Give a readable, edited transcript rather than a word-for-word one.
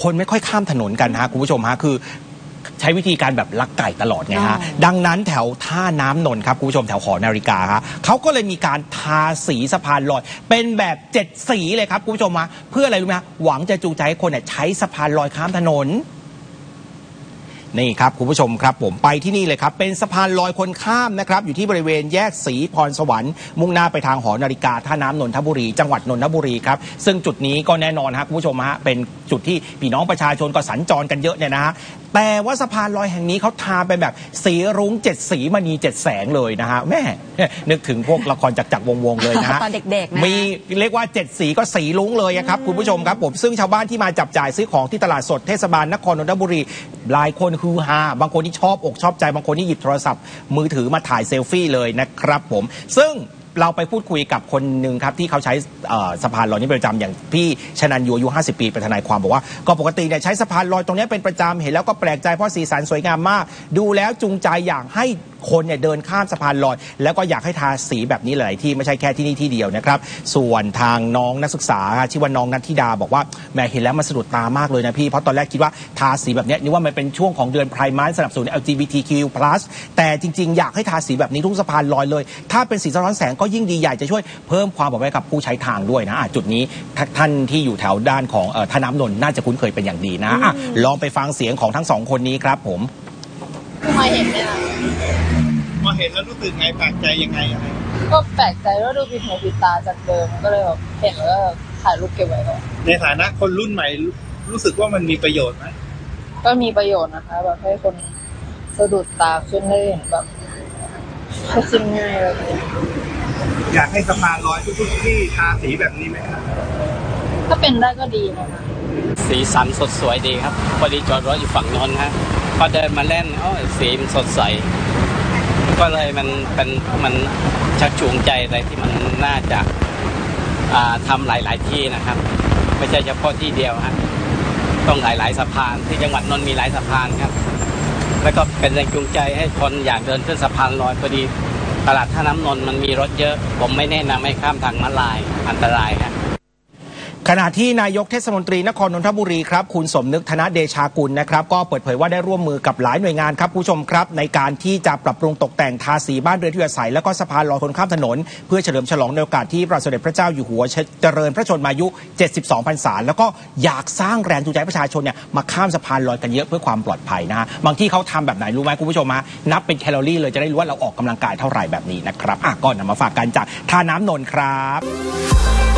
คนไม่ค่อยข้ามถนนกันฮะคุณผู้ชมฮะคือใช้วิธีการแบบลักไก่ตลอดไงฮะดังนั้นแถวท่าน้ำนนท์ครับคุณผู้ชมแถวหอนาฬิกาฮะเขาก็เลยมีการทาสีสะพานลอยเป็นแบบ7สีเลยครับคุณผู้ชมฮะเพื่ออะไรรู้ไหมฮะหวังจะจูงใจให้คนใช้สะพานลอยข้ามถนนนี่ครับคุณผู้ชมครับผมไปที่นี่เลยครับเป็นสะพานลอยคนข้ามนะครับอยู่ที่บริเวณแยกศรีพรสวรรค์มุ่งหน้าไปทางหอนาฬิกาท่าน้ำนนทบุรีจังหวัดนนทบุรีครับซึ่งจุดนี้ก็แน่นอนครับคุณผู้ชมฮะเป็นจุดที่พี่น้องประชาชนก็สัญจรกันเยอะเนี่ยนะฮะแต่ว่าสะพานลอยแห่งนี้เขาทาเป็นแบบสีรุ้ง7สีมณี7แสงเลยนะฮะแม่นึกถึงพวกละครจักรวงเลยนะฮะตอนเด็กๆนะมีเรียกว่า7สีก็สีรุ้งเลยครับคุณผู้ชมครับผมซึ่งชาวบ้านที่มาจับจ่ายซื้อของที่ตลาดสดเทศบาลนครนนทบุรีหลายคนฮือฮาบางคนที่ชอบอกชอบใจบางคนที่หยิบโทรศัพท์มือถือมาถ่ายเซลฟี่เลยนะครับผมซึ่งเราไปพูดคุยกับคนหนึ่งครับที่เขาใช้สะพานลอยนี้ประจำอย่างพี่ชนันยูอายุ50 ปีเป็นทนายความบอกว่าก็ปกติเนี่ยใช้สะพานลอยตรงนี้เป็นประจำเห็นแล้วก็แปลกใจเพราะสีสันสวยงามมากดูแล้วจูงใจอยากให้คนเนี่ยเดินข้ามสะพานลอยแล้วก็อยากให้ทาสีแบบนี้หลายที่ไม่ใช่แค่ที่นี่ที่เดียวนะครับส่วนทางน้องนักศึกษาชื่อว่าน้องนัทธิดาบอกว่าแม่เห็นแล้วมันสะดุดตามากเลยนะพี่เพราะตอนแรกคิดว่าทาสีแบบนี้นึกว่ามันเป็นช่วงของเดือนไพร์มันสนับสนุน LGBTQ+ แต่จริงๆอยากให้ทาสีแบบนี้ทุกสะพานลอยเลยถ้าเป็นสีสะท้อนแสงก็ยิ่งดีใหญ่จะช่วยเพิ่มความปลอดภัยกับผู้ใช้ทางด้วยนะจุดนี้ท่านที่อยู่แถวด้านของท่าน้ำนนท์น่าจะคุ้นเคยเป็นอย่างดีนะลองไปฟังเสียงของทั้งสองคนนี้ครับผมมาเห็นเนี่ยมาเห็นแล้วรู้สึกไงแปลกใจยังไงอะไรก็แปลกใจว่าดูผิดหูผิดตาจากเดิมก็เลยแบบเห็นแล้วถ่ายรูปเก็บไว้ก่อนในฐานะคนรุ่นใหม่รู้สึกว่ามันมีประโยชน์ไหมก็มีประโยชน์นะคะแบบให้คนสะดุดตาขึ้นได้แบบให้จิ้มง่ายเลยอยากให้สะพานลอยทุกๆที่ทาสีแบบนี้ไหมครับถ้าเป็นได้ก็ดีนะคะสีสันสดสวยดีครับพอดีจอดรถอยู่ฝั่งนนท์ฮะพอเดินมาเล่นสีมันสดใสก็เลยมันชักจูงใจอะไรที่มันน่าจะทำหลายๆที่นะครับไม่ใช่เฉพาะที่เดียวฮะต้องหลายๆสะพานที่จังหวัดนนท์มีหลายสะพานครับแล้วก็เป็นแรงจูงใจให้คนอยากเดินขึ้นสะพานลอยพอดีตลาดท่าน้ำนนท์มันมีรถเยอะผมไม่แนะนำให้ข้ามทางม้าลายอันตรายครับขณะที่นายกเทศมนตรีนครนนทบุรีครับคุณสมนึกธนเดชากุลนะครับก็เปิดเผยว่าได้ร่วมมือกับหลายหน่วยงานครับผู้ชมครับในการที่จะปรับปรุงตกแต่งทาสีบ้านเรือนที่อยู่อาศัยแล้วก็สะพานลอยคนข้ามถนนเพื่อเฉลิมฉลองในโอกาสที่พระบาทสมเด็จพระเจ้าอยู่หัวเจริญพระชนมายุ72 พรรษาแล้วก็อยากสร้างแรงจูงใจประชาชนเนี่ยมาข้ามสะพานลอยกันเยอะเพื่อความปลอดภัยนะฮะบางที่เขาทำแบบไหนรู้ไหมคุณผู้ชมฮะนับเป็นแคลอรี่เลยจะได้รู้ว่าเราออกกำลังกายเท่าไหร่แบบนี้นะครับก็นำมาฝากกันจากท่าน้ำนนท์ครับ